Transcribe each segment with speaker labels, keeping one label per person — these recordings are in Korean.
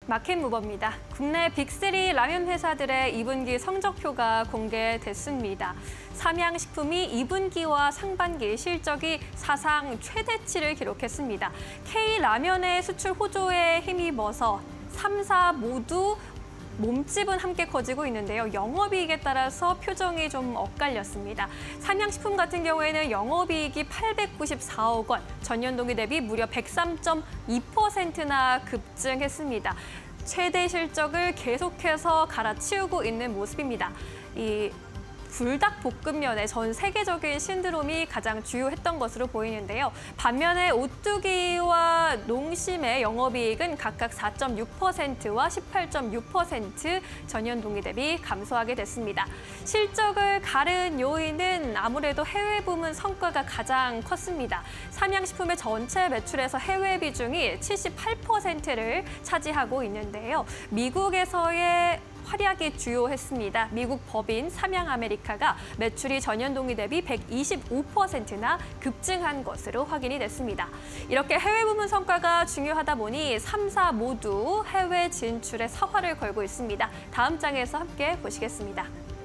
Speaker 1: 마켓무버입니다. 국내 빅3 라면 회사들의 2분기 성적표가 공개됐습니다. 삼양식품이 2분기와 상반기 실적이 사상 최대치를 기록했습니다. K라면의 수출 호조에 힘입어서 3사 모두 몸집은 함께 커지고 있는데요. 영업이익에 따라서 표정이 좀 엇갈렸습니다. 삼양식품 같은 경우에는 영업이익이 894억 원, 전년 동기 대비 무려 103.2%나 급증했습니다. 최대 실적을 계속해서 갈아치우고 있는 모습입니다. 이 불닭볶음면의 전 세계적인 신드롬이 가장 주요했던 것으로 보이는데요. 반면에 오뚜기와 농심의 영업이익은 각각 4.6%와 18.6% 전년 동기 대비 감소하게 됐습니다. 실적을 가른 요인은 아무래도 해외 부문 성과가 가장 컸습니다. 삼양식품의 전체 매출에서 해외 비중이 78%를 차지하고 있는데요. 미국에서의 활약이 주요했습니다. 미국 법인 삼양아메리카가 매출이 전년 동기 대비 125%나 급증한 것으로 확인이 됐습니다. 이렇게 해외 부문 성과가 중요하다 보니 3사 모두 해외 진출에 사활을 걸고 있습니다. 다음 장에서 함께 보시겠습니다.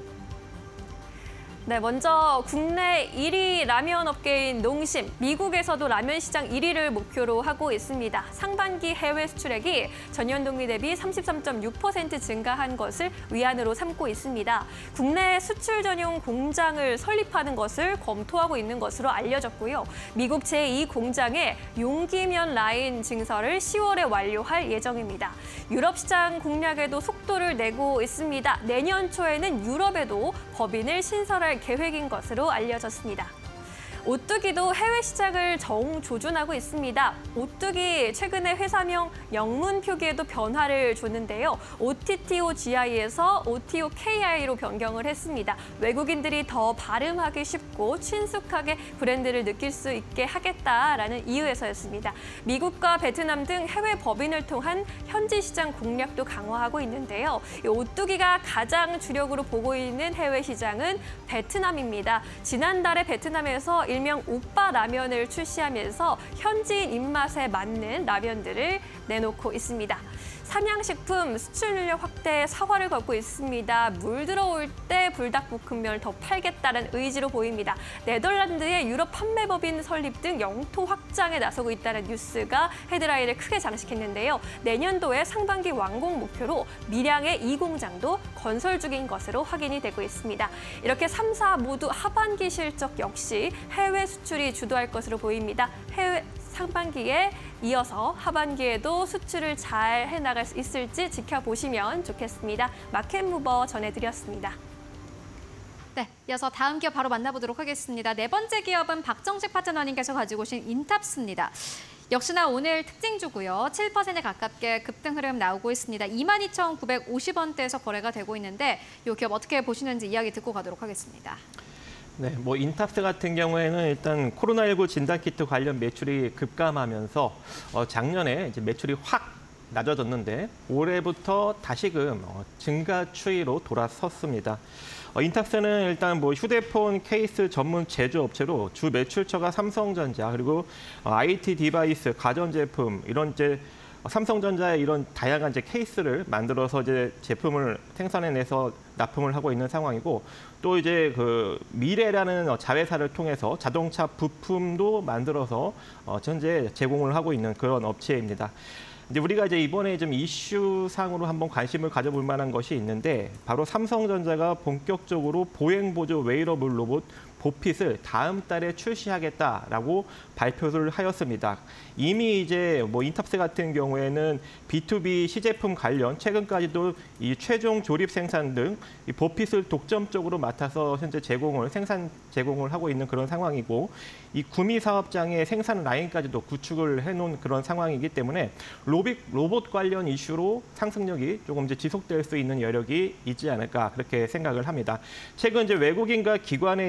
Speaker 1: 네, 먼저 국내 1위 라면 업계인 농심, 미국에서도 라면 시장 1위를 목표로 하고 있습니다. 상반기 해외 수출액이 전년 동기 대비 33.6% 증가한 것을 위안으로 삼고 있습니다. 국내 수출 전용 공장을 설립하는 것을 검토하고 있는 것으로 알려졌고요. 미국 제2공장의 용기면 라인 증설을 10월에 완료할 예정입니다. 유럽 시장 공략에도 속도를 내고 있습니다. 내년 초에는 유럽에도 법인을 신설할 계획인 것으로 알려졌습니다. 오뚜기도 해외 시장을 정조준하고 있습니다. 오뚜기 최근에 회사명 영문 표기에도 변화를 줬는데요. OTTOGI에서 OTOKI로 변경을 했습니다. 외국인들이 더 발음하기 쉽고 친숙하게 브랜드를 느낄 수 있게 하겠다라는 이유에서였습니다. 미국과 베트남 등 해외 법인을 통한 현지 시장 공략도 강화하고 있는데요. 오뚜기가 가장 주력으로 보고 있는 해외 시장은 베트남입니다. 지난달에 베트남에서 일명 오빠 라면을 출시하면서 현지인 입맛에 맞는 라면들을 내놓고 있습니다. 삼양식품 수출 능력 확대에 사활을 걸고 있습니다. 물 들어올 때 불닭볶음면을 더 팔겠다는 의지로 보입니다. 네덜란드의 유럽 판매법인 설립 등 영토 확장에 나서고 있다는 뉴스가 헤드라인을 크게 장식했는데요. 내년도에 상반기 완공 목표로 밀양의 2공장도 건설 중인 것으로 확인이 되고 있습니다. 이렇게 3사 모두 하반기 실적 역시 해외 수출이 주도할 것으로 보입니다. 해외 상반기에 이어서 하반기에도 수출을 잘 해나갈 수 있을지 지켜보시면 좋겠습니다. 마켓무버 전해드렸습니다.
Speaker 2: 네, 이어서 다음 기업 바로 만나보도록 하겠습니다. 네 번째 기업은 박정식 파트너님께서 가지고 오신 인탑스입니다. 역시나 오늘 특징주고요. 7% 가깝게 급등 흐름 나오고 있습니다. 22,950원대에서 거래가 되고 있는데 이 기업 어떻게 보시는지 이야기 듣고 가도록 하겠습니다.
Speaker 3: 네, 뭐 인탑스 같은 경우에는 일단 코로나19 진단키트 관련 매출이 급감하면서 작년에 이제 매출이 확 낮아졌는데 올해부터 다시금 증가 추이로 돌아섰습니다. 인탑스는 일단 뭐 휴대폰 케이스 전문 제조업체로 주 매출처가 삼성전자 그리고 IT 디바이스, 가전제품 이런 이제 삼성전자의 이런 다양한 이제 케이스를 만들어서 이제 제품을 생산해내서 납품을 하고 있는 상황이고 또 이제 그 미래라는 자회사를 통해서 자동차 부품도 만들어서 현재 제공을 하고 있는 그런 업체입니다. 이제 우리가 이제 이번에 좀 이슈상으로 한번 관심을 가져볼 만한 것이 있는데 바로 삼성전자가 본격적으로 보행보조 웨어러블 로봇 보핏을 다음 달에 출시하겠다라고 발표를 하였습니다. 이미 이제 뭐 인탑스 같은 경우에는 B2B 시제품 관련 최근까지도 이 최종 조립 생산 등 이 보핏을 독점적으로 맡아서 현재 생산 제공을 하고 있는 그런 상황이고 이 구미 사업장의 생산 라인까지도 구축을 해놓은 그런 상황이기 때문에 로봇 관련 이슈로 상승력이 조금 이제 지속될 수 있는 여력이 있지 않을까 그렇게 생각을 합니다. 최근 이제 외국인과 기관의 이제 누적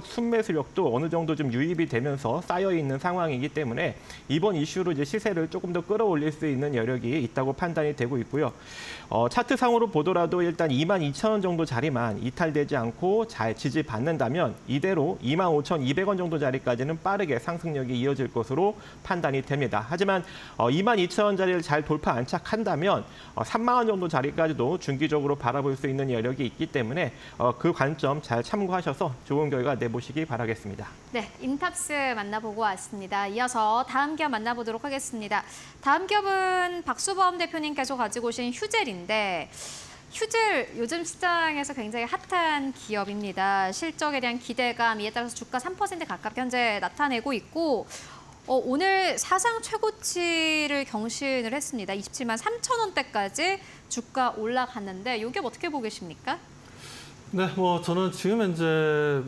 Speaker 3: 지역 순매수력도 어느 정도 좀 유입이 되면서 쌓여 있는 상황이기 때문에 이번 이슈로 이제 시세를 조금 더 끌어올릴 수 있는 여력이 있다고 판단이 되고 있고요. 차트상으로 보더라도 일단 22,000원 정도 자리만 이탈되지 않고 잘 지지받는다면 이대로 25,200원 정도 자리까지는 빠르게 상승력이 이어질 것으로 판단이 됩니다. 하지만 22,000원 자리를 잘 돌파 안착한다면 3만 원 정도 자리까지도 중기적으로 바라볼 수 있는 여력이 있기 때문에 그 관점 잘 참고하셔서 좋은 결과 내보시기 바라겠습니다.
Speaker 2: 네, 인탑스 만나보고 왔습니다. 이어서 다음 기업 만나보도록 하겠습니다. 다음 기업은 박수범 대표님께서 가지고 오신 휴젤인데 휴젤 요즘 시장에서 굉장히 핫한 기업입니다. 실적에 대한 기대감, 이에 따라서 주가 3% 가깝게 현재 나타내고 있고 오늘 사상 최고치를 경신을 했습니다. 27만 3천 원대까지 주가 올라갔는데 이 기업 어떻게 보고 계십니까?
Speaker 4: 네, 저는 지금 현재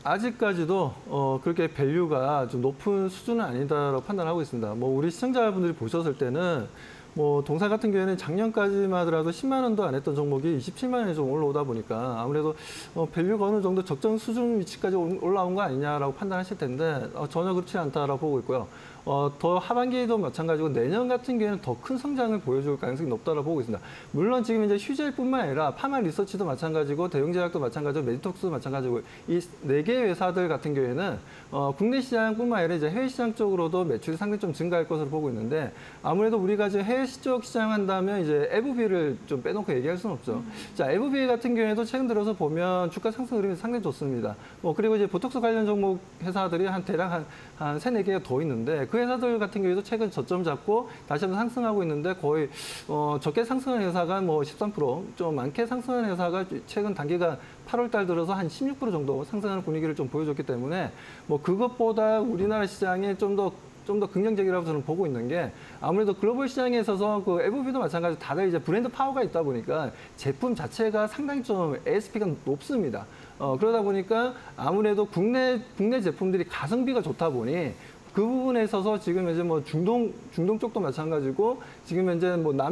Speaker 4: 아직까지도 그렇게 밸류가 좀 높은 수준은 아니다라고 판단하고 있습니다. 우리 시청자분들이 보셨을 때는 동사 같은 경우에는 작년까지만 하더라도 10만 원도 안 했던 종목이 27만 원이 좀 올라오다 보니까 아무래도 밸류가 어느 정도 적정 수준 위치까지 올라온 거 아니냐라고 판단하실 텐데 전혀 그렇지 않다라고 보고 있고요. 더 하반기에도 마찬가지고 내년 같은 경우에는 더 큰 성장을 보여줄 가능성이 높다고 보고 있습니다. 물론 지금 이제 휴젤뿐만 아니라 파마 리서치도 마찬가지고 대형제약도 마찬가지고 메디톡스도 마찬가지고 이 4개 회사들 같은 경우에는 국내 시장뿐만 아니라 이제 해외 시장 쪽으로도 매출이 상당히 좀 증가할 것으로 보고 있는데 아무래도 우리가 이제 해외 쪽 시장 한다면 이제 FB를 좀 빼놓고 얘기할 수는 없죠. 자, FB 같은 경우에도 최근 들어서 보면 주가 상승 흐름이 상당히 좋습니다. 그리고 이제 보톡스 관련 종목 회사들이 대략 한 3, 4개가 더 있는데 그 회사들 같은 경우에도 최근 저점 잡고 다시 한번 상승하고 있는데 거의 적게 상승한 회사가 13%, 좀 많게 상승한 회사가 최근 단기간 8월 달 들어서 한 16% 정도 상승하는 분위기를 좀 보여줬기 때문에 그것보다 우리나라 시장이 좀 더 긍정적이라고 저는 보고 있는 게 아무래도 글로벌 시장에 있어서 그 FB도 마찬가지로 다들 이제 브랜드 파워가 있다 보니까 제품 자체가 상당히 좀 ASP가 높습니다. 그러다 보니까 아무래도 국내 제품들이 가성비가 좋다 보니 그 부분에 있어서 지금 이제 중동 쪽도 마찬가지고 지금 현재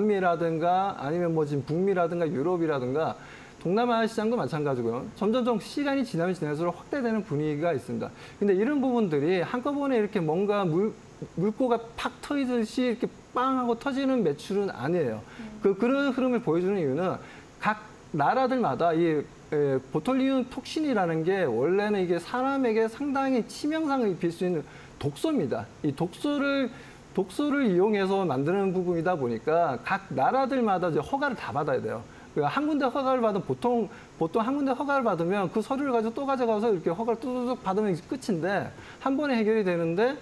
Speaker 4: 남미라든가 아니면 지금 북미라든가 유럽이라든가 동남아 시장도 마찬가지고요. 점점 시간이 지나면 지날수록 확대되는 분위기가 있습니다. 근데 이런 부분들이 한꺼번에 이렇게 뭔가 물꼬가 팍 터지듯이 이렇게 빵 하고 터지는 매출은 아니에요. 그런 흐름을 보여주는 이유는 각 나라들마다 이 보톨리움 톡신이라는 게 원래는 이게 사람에게 상당히 치명상을 입힐 수 있는 독소입니다. 이 독소를 이용해서 만드는 부분이다 보니까 각 나라들마다 이제 허가를 다 받아야 돼요. 한 군데 허가를 받으면 보통 한 군데 허가를 받으면 그 서류를 가지고 또 가져가서 이렇게 허가를 뚜둑 받으면 끝인데 한 번에 해결이 되는데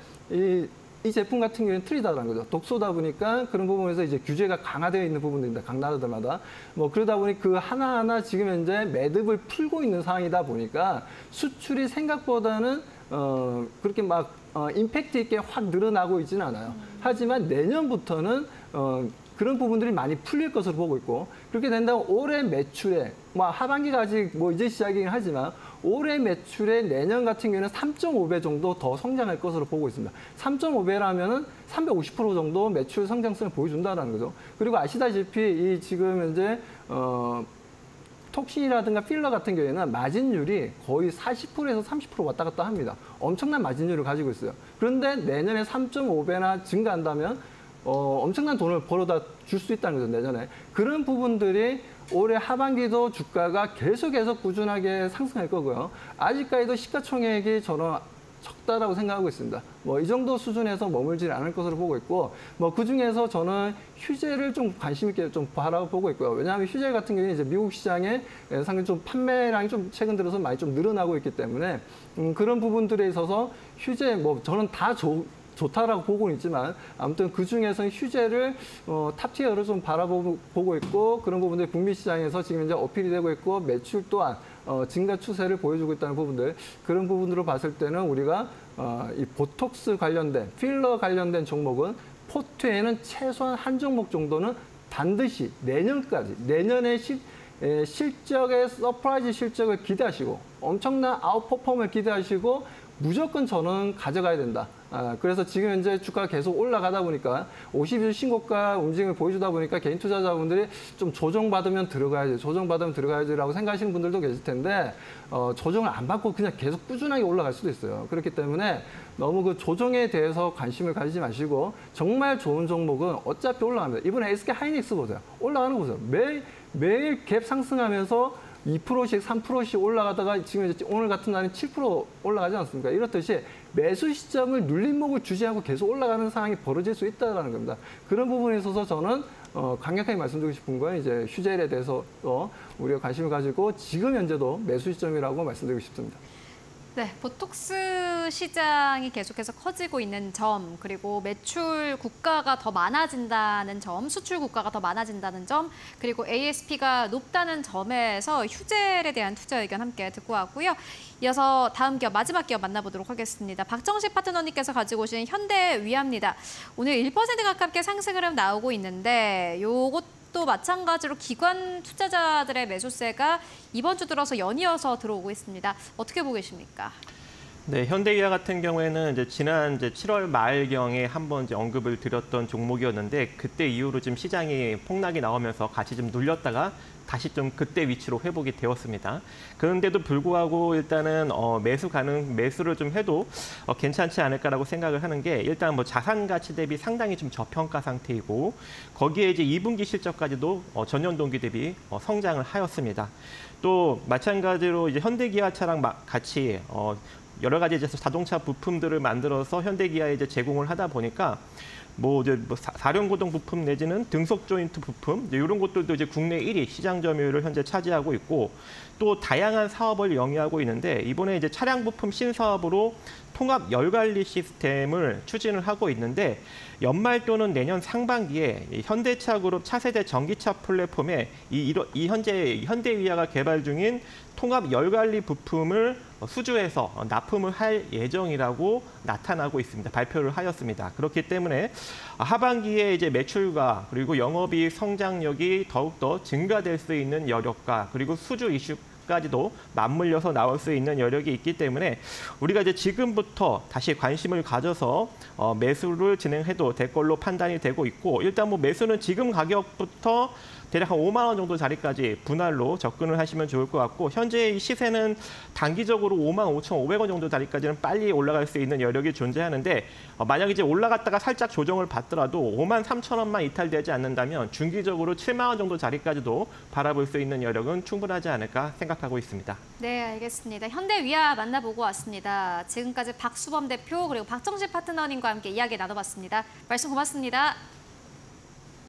Speaker 4: 이 제품 같은 경우에는 틀리다라는 거죠. 독소다 보니까 그런 부분에서 이제 규제가 강화되어 있는 부분들입니다. 각 나라들마다. 그러다 보니 그 하나하나 지금 현재 매듭을 풀고 있는 상황이다 보니까 수출이 생각보다는 그렇게 임팩트 있게 확 늘어나고 있지는 않아요. 하지만 내년부터는 그런 부분들이 많이 풀릴 것으로 보고 있고 그렇게 된다면 올해 매출에 하반기가 아직 이제 시작이긴 하지만 올해 매출에 내년 같은 경우에는 3.5배 정도 더 성장할 것으로 보고 있습니다. 3.5배라면은 350% 정도 매출 성장성을 보여준다는 거죠. 그리고 아시다시피 이 지금 현재 톡신이라든가 필러 같은 경우에는 마진율이 거의 40%에서 30% 왔다 갔다 합니다. 엄청난 마진율을 가지고 있어요. 그런데 내년에 3.5배나 증가한다면 엄청난 돈을 벌어다 줄 수 있다는 거죠, 내년에. 그런 부분들이 올해 하반기도 주가가 계속 꾸준하게 상승할 거고요. 아직까지도 시가총액이 저는 적다라고 생각하고 있습니다. 이 정도 수준에서 머물지 않을 것으로 보고 있고, 그중에서 저는 휴젤을 좀 관심 있게 좀 바라보고 있고요. 왜냐하면 휴젤 같은 경우는 이제 미국 시장에 상당히 좀 판매량이 좀 최근 들어서 많이 좀 늘어나고 있기 때문에 그런 부분들에 있어서 휴젤 저는 다 좋다라고 보고는 있지만 아무튼 그중에서 휴젤을 탑티어로 좀 바라보고 있고 그런 부분들이 북미 시장에서 지금 이제 어필이 되고 있고 매출 또한 증가 추세를 보여주고 있다는 부분들 그런 부분으로 봤을 때는 우리가 이 보톡스 관련된 필러 관련된 종목은 포트에는 최소한 한 종목 정도는 반드시 내년에 실적의 서프라이즈 실적을 기대하시고 엄청난 아웃퍼폼을 기대하시고 무조건 저는 가져가야 된다. 그래서 지금 현재 주가가 계속 올라가다 보니까 50일 신고가 움직임을 보여주다 보니까 개인 투자자분들이 좀 조정받으면 들어가야지라고 생각하시는 분들도 계실 텐데 조정을 안 받고 그냥 계속 꾸준하게 올라갈 수도 있어요. 그렇기 때문에 너무 그 조정에 대해서 관심을 가지지 마시고 정말 좋은 종목은 어차피 올라갑니다. 이번에 SK 하이닉스 보세요. 올라가는 거 보세요. 매일 갭 상승하면서 2%씩 3%씩 올라가다가 지금 이제 오늘 같은 날은 7% 올라가지 않습니까? 이렇듯이 매수 시점을 눌림목을 주시하고 계속 올라가는 상황이 벌어질 수 있다는 겁니다. 그런 부분에 있어서 저는 강력하게 말씀드리고 싶은 건 이제 휴젤에 대해서 우리가 관심을 가지고 지금 현재도 매수 시점이라고 말씀드리고 싶습니다.
Speaker 2: 네, 보톡스 시장이 계속해서 커지고 있는 점, 그리고 매출 국가가 더 많아진다는 점, 수출 국가가 더 많아진다는 점, 그리고 ASP가 높다는 점에서 휴젤에 대한 투자 의견 함께 듣고 왔고요. 이어서 다음 기업, 마지막 기업 만나보도록 하겠습니다. 박정식 파트너님께서 가지고 오신 현대위아입니다. 오늘 1% 가깝게 상승 흐름 나오고 있는데 또 마찬가지로 기관 투자자들의 매수세가 이번 주 들어서 연이어서 들어오고 있습니다. 어떻게 보고 계십니까?
Speaker 3: 네, 현대기아 같은 경우에는 지난 7월 말경에 한번 언급을 드렸던 종목이었는데 그때 이후로 지금 시장이 폭락이 나오면서 같이 좀 눌렸다가 다시 좀 그때 위치로 회복이 되었습니다. 그런데도 불구하고 일단은 매수를 좀 해도 괜찮지 않을까라고 생각을 하는 게 일단 자산 가치 대비 상당히 좀 저평가 상태이고 거기에 이제 2분기 실적까지도 전년 동기 대비 성장을 하였습니다. 또 마찬가지로 이제 현대기아차랑 같이 여러 가지 이제 자동차 부품들을 만들어서 현대기아에 이제 제공을 하다 보니까 사륜구동 부품 내지는 등속 조인트 부품 이런 것들도 이제 국내 1위 시장 점유율을 현재 차지하고 있고 또 다양한 사업을 영위하고 있는데 이번에 이제 차량 부품 신사업으로 통합 열관리 시스템을 추진을 하고 있는데 연말 또는 내년 상반기에 현대차 그룹 차세대 전기차 플랫폼에 현재 현대위아가 개발 중인 통합 열관리 부품을 수주해서 납품을 할 예정이라고 나타나고 있습니다. 발표를 하였습니다. 그렇기 때문에 하반기에 이제 매출과 그리고 영업이익 성장력이 더욱더 증가될 수 있는 여력과 그리고 수주 이슈까지도 맞물려서 나올 수 있는 여력이 있기 때문에 우리가 이제 지금부터 다시 관심을 가져서 매수를 진행해도 될 걸로 판단이 되고 있고 일단 매수는 지금 가격부터 대략 한 5만 원 정도 자리까지 분할로 접근을 하시면 좋을 것 같고 현재 이 시세는 단기적으로 5만 5,500원 정도 자리까지는 빨리 올라갈 수 있는 여력이 존재하는데 만약 이제 올라갔다가 살짝 조정을 받더라도 5만 3천 원만 이탈되지 않는다면 중기적으로 7만 원 정도 자리까지도 바라볼 수 있는 여력은 충분하지 않을까 생각하고 있습니다.
Speaker 2: 네, 알겠습니다. 현대위아 만나보고 왔습니다. 지금까지 박수범 대표 그리고 박정식 파트너님과 함께 이야기 나눠봤습니다. 말씀 고맙습니다.